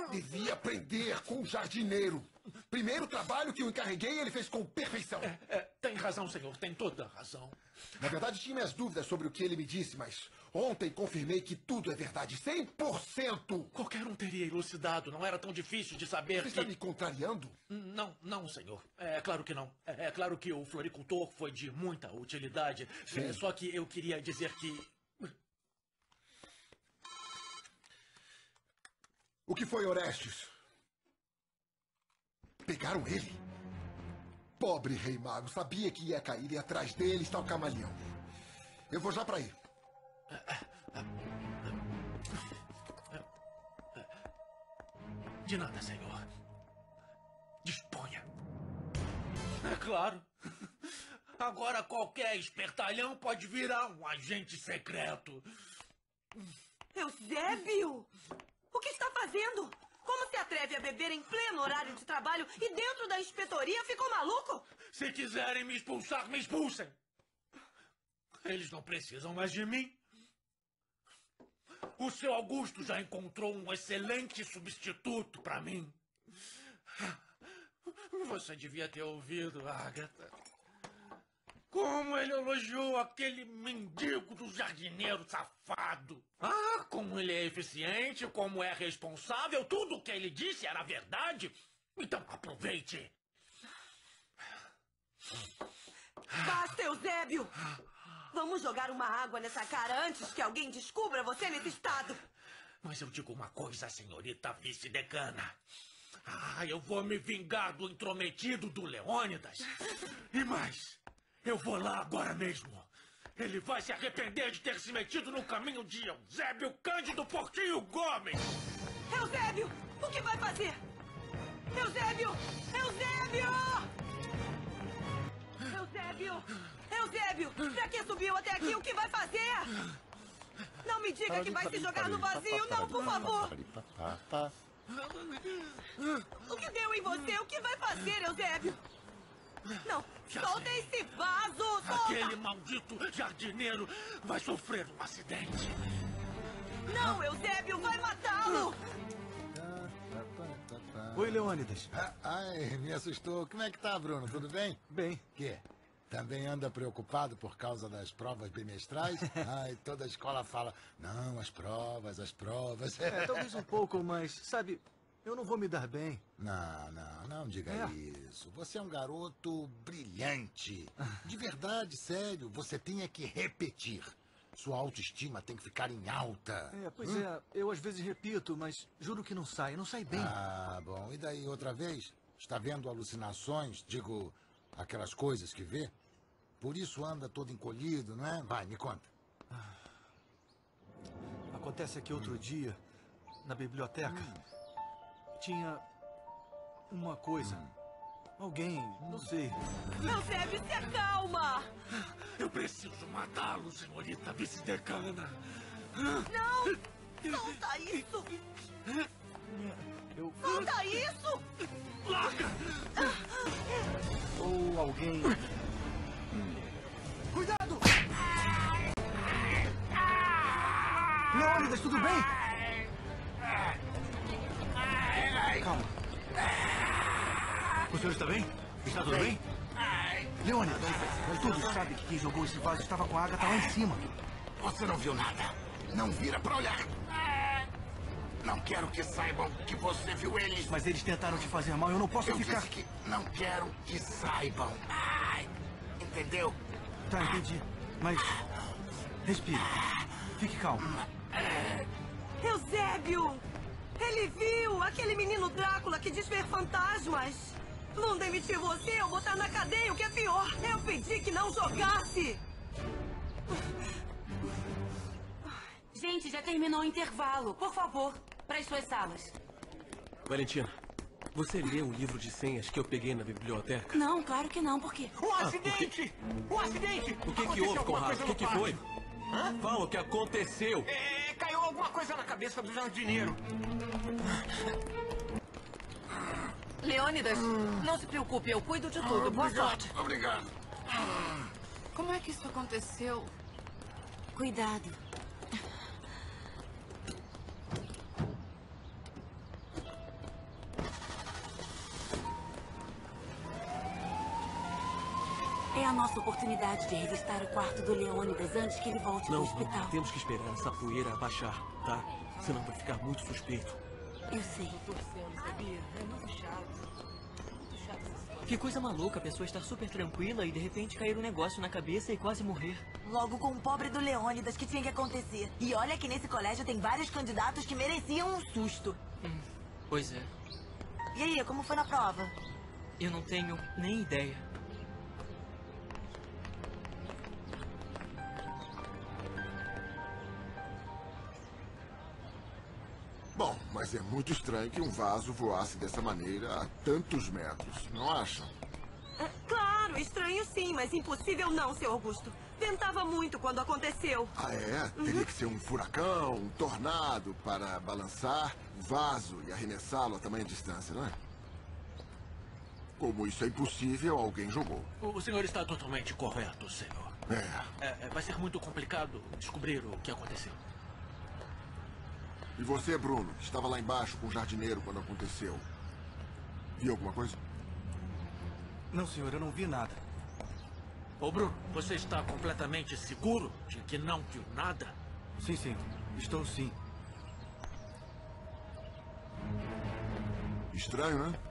Devia aprender com o jardineiro. Primeiro trabalho que eu encarreguei, ele fez com perfeição. Tem razão, senhor. Tem toda a razão. Na verdade, tinha minhas dúvidas sobre o que ele me disse, mas ontem confirmei que tudo é verdade. 100%! Qualquer um teria elucidado. Não era tão difícil de saber Você está me contrariando? Não, senhor. É claro que não. É claro que o floricultor foi de muita utilidade. Só que eu queria dizer que... O que foi, Orestes? Pegaram ele? Pobre rei mago. Sabia que ia cair e atrás dele está o camaleão. Eu vou já para aí. De nada, senhor. Disponha. É claro. Agora qualquer espertalhão pode virar um agente secreto. Eusébio! O que está fazendo? Como se atreve a beber em pleno horário de trabalho e dentro da inspetoria? Ficou maluco? Se quiserem me expulsar, me expulsem. Eles não precisam mais de mim. O seu Augusto já encontrou um excelente substituto para mim. Você devia ter ouvido, Agatha. Como ele elogiou aquele mendigo do jardineiro safado. Como ele é eficiente, como é responsável. Tudo o que ele disse era verdade. Então aproveite. Basta, Eusébio! Vamos jogar uma água nessa cara antes que alguém descubra você nesse estado. Mas eu digo uma coisa, senhorita vice-decana. Eu vou me vingar do intrometido do Leônidas. E mais, eu vou lá agora mesmo. Ele vai se arrepender de ter se metido no caminho de Eusébio Cândido Porquinho Gomes. Eusébio, o que vai fazer? Eusébio! Eusébio! Eusébio! Eusébio! Pra que subiu até aqui? O que vai fazer? Não me diga que vai se jogar no vazio, não, por favor! O que deu em você? O que vai fazer, Eusébio? Não, solta esse vaso! Solta! Aquele maldito jardineiro vai sofrer um acidente. Não, Eusébio, vai matá-lo! Oi, Leônidas. Ai, me assustou. Como é que tá, Bruno? Tudo bem? Bem. Que? Também anda preocupado por causa das provas bimestrais? Ai, toda a escola fala, não, as provas, as provas. Talvez um pouco, mas, sabe, eu não vou me dar bem. Não diga isso. Você é um garoto brilhante. De verdade, sério, você tem que repetir. Sua autoestima tem que ficar em alta. Eu às vezes repito, mas juro que não sai bem. Bom, e daí outra vez? Está vendo alucinações, digo, aquelas coisas que vê? Por isso anda todo encolhido, não é? Vai, me conta. Acontece que outro dia, na biblioteca, tinha uma coisa. Alguém, não sei. Eusébio, se acalma! Eu preciso matá-lo, senhorita vice-decana. Não! Solta isso! Solta isso! Larga! Ou alguém... Cuidado! Leônidas, tudo bem? Calma. O senhor está bem? Está tudo bem? Leônidas, todos sabem que quem jogou esse vaso estava com a Agatha lá em cima. Você não viu nada. Não vira pra olhar. Não quero que saibam que você viu eles. Mas eles tentaram te fazer mal, eu não posso ficar... Eu disse que não quero que saibam. Entendeu? Tá, entendi. Mas... respire. Fique calmo. Eusébio! Ele viu aquele menino Drácula que diz ver fantasmas. Vão demitir você ou botar na cadeia, o que é pior. Eu pedi que não jogasse. Gente, já terminou o intervalo. Por favor, para as suas salas. Valentina, você leu o livro de senhas que eu peguei na biblioteca? Não, claro que não. Por quê? Um acidente! Um acidente! O que houve, Conrado? O que foi? Fala o que aconteceu. Caiu alguma coisa na cabeça do jardineiro. Leônidas, não se preocupe, eu cuido de tudo. Boa sorte. Obrigado. Como é que isso aconteceu? Cuidado. a nossa oportunidade de revistar o quarto do Leônidas antes que ele volte do hospital. Não, temos que esperar essa poeira abaixar, tá? Senão vai ficar muito suspeito. Eu sei. Que coisa maluca a pessoa estar super tranquila e de repente cair um negócio na cabeça e quase morrer. Logo com o pobre do Leônidas, que tinha que acontecer. E olha que nesse colégio tem vários candidatos que mereciam um susto. Pois é. E aí, como foi na prova? Eu não tenho nem ideia. Bom, mas é muito estranho que um vaso voasse dessa maneira a tantos metros, não acham? Claro, estranho sim, mas impossível não, seu Augusto. Ventava muito quando aconteceu. Ah, é? Teria que ser um furacão, um tornado para balançar o vaso e arremessá-lo a tamanha distância, não é? Como isso é impossível, alguém jogou. O senhor está totalmente correto, senhor. Vai ser muito complicado descobrir o que aconteceu. E você, Bruno, que estava lá embaixo com o jardineiro quando aconteceu. Viu alguma coisa? Não, senhor, eu não vi nada. Ô, Bruno, você está completamente seguro de que não viu nada? Sim, sim. Estou sim. Estranho, né?